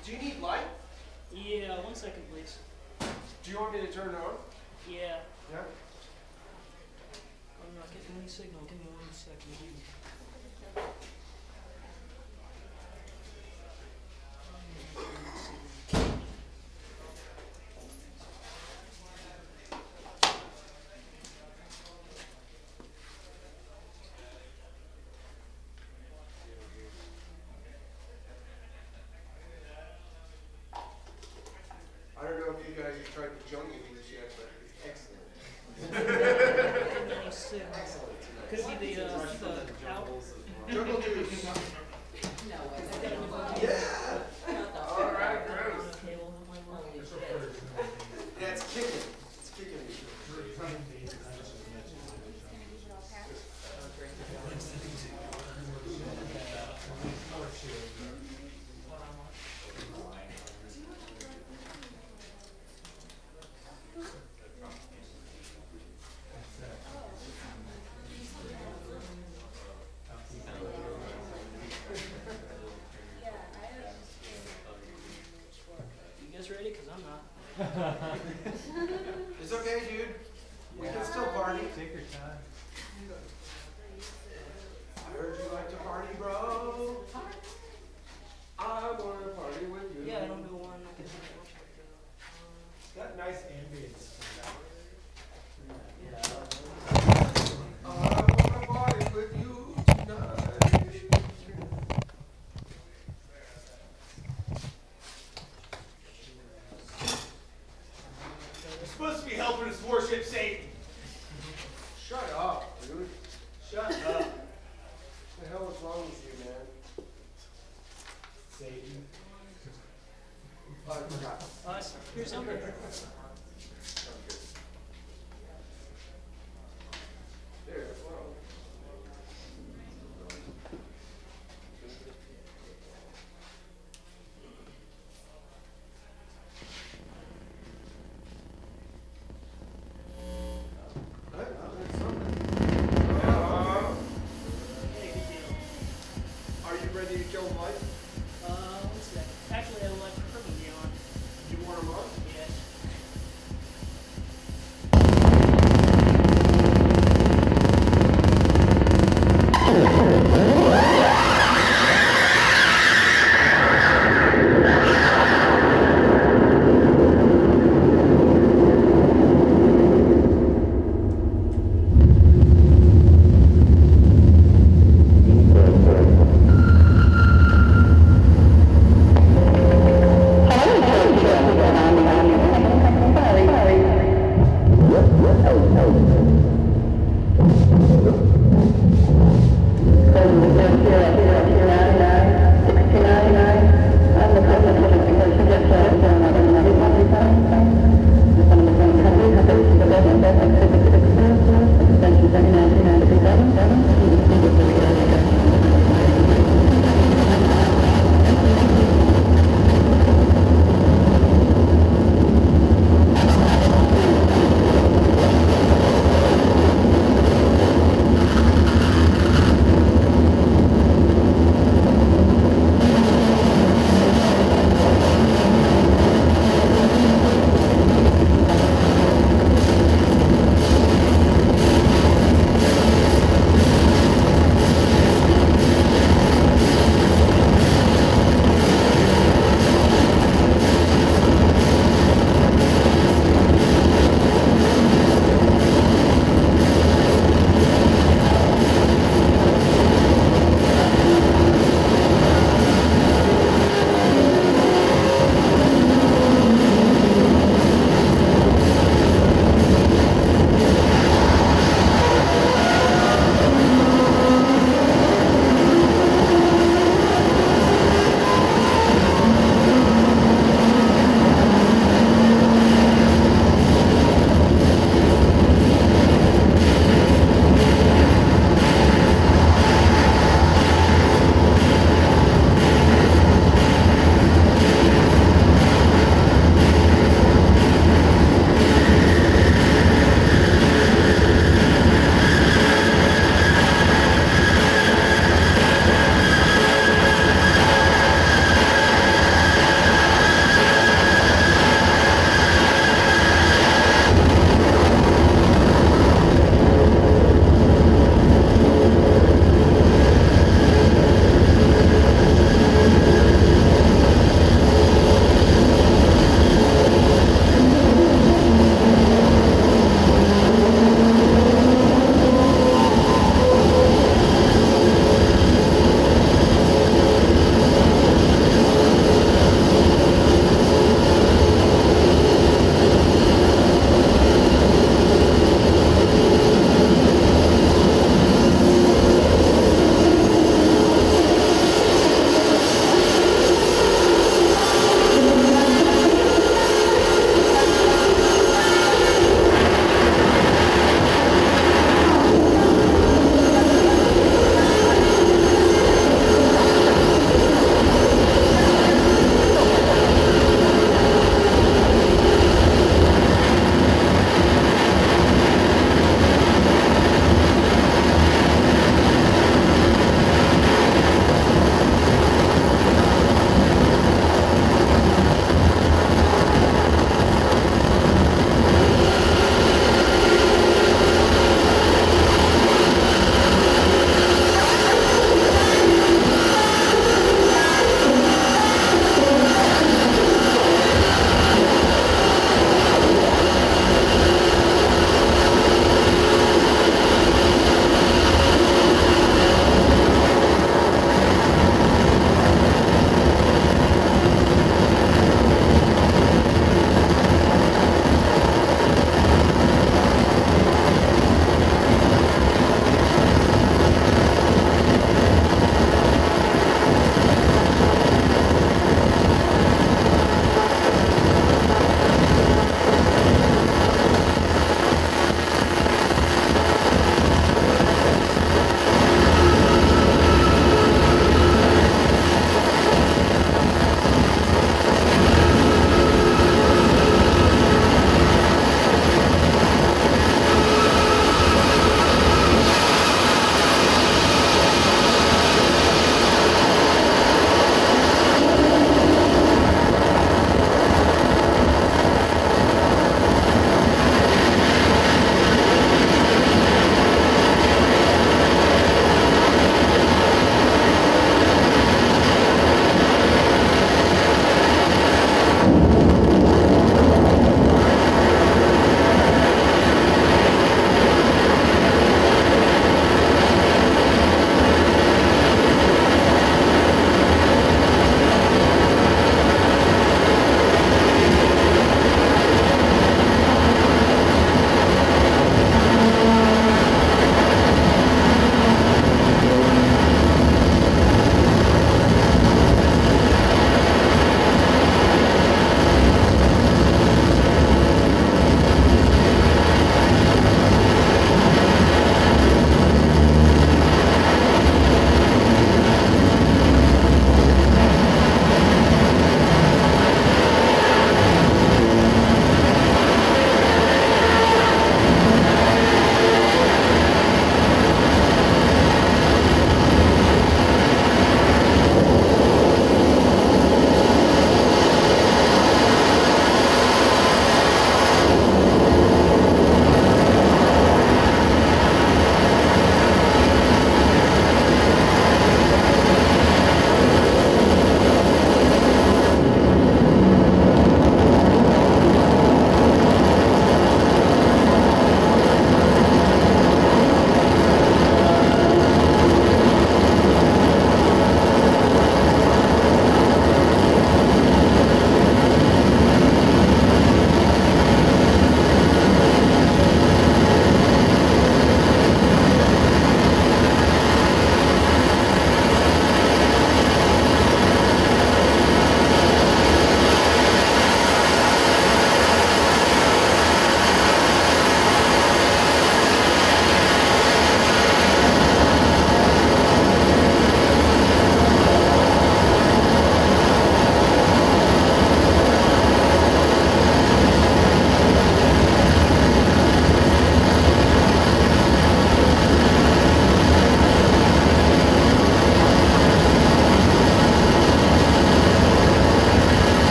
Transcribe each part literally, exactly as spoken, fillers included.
Do you need light? Yeah, one second, please. Do you want me to turn it on? Yeah. Yeah. I'm not getting any signal. Give me one second. I don't know if you guys have tried the jungle juice yet, but it's excellent. Any signal. Excellent. Could it be the, uh, the out? Jungle juice. No, Yeah. All right, gross. Yeah, it's kicking. It's kicking me. You guys ready? Because I'm not. It's okay, dude. We can still party. Take your time. I heard you like to party, bro. I want to party with you. Yeah, I don't know one. I can see It's got nice ambience. I want to party with you tonight. You're supposed to be helping us worship Satan. Shut up, dude. Shut up. What the hell is wrong with you, man? Satan. Oh, I forgot. Uh, here's something. There, well. Hey, well, that's something. Uh, Hey, good deal. Are you ready to kill Mike? Uh, one second. Actually, I would like to purple you on. You want him up? Yes. Thank you.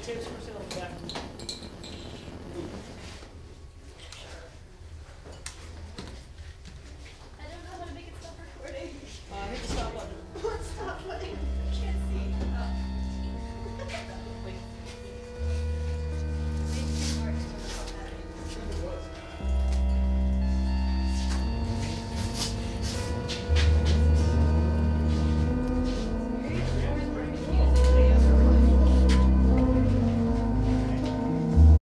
tips for Sylvia.